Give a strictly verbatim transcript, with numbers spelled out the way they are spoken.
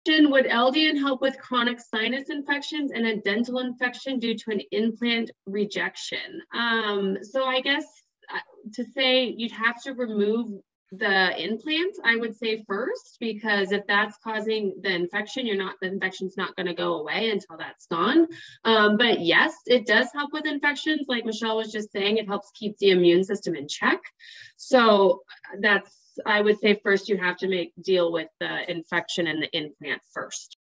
Would L D N help with chronic sinus infections and a dental infection due to an implant rejection? Um, so I guess uh, to say you'd have to remove the implant, I would say first, because if that's causing the infection, you're not, the infection's not going to go away until that's gone. Um, but yes, it does help with infections. Like Michelle was just saying, it helps keep the immune system in check. So that's, I would say first you have to make deal with the infection and the implant first.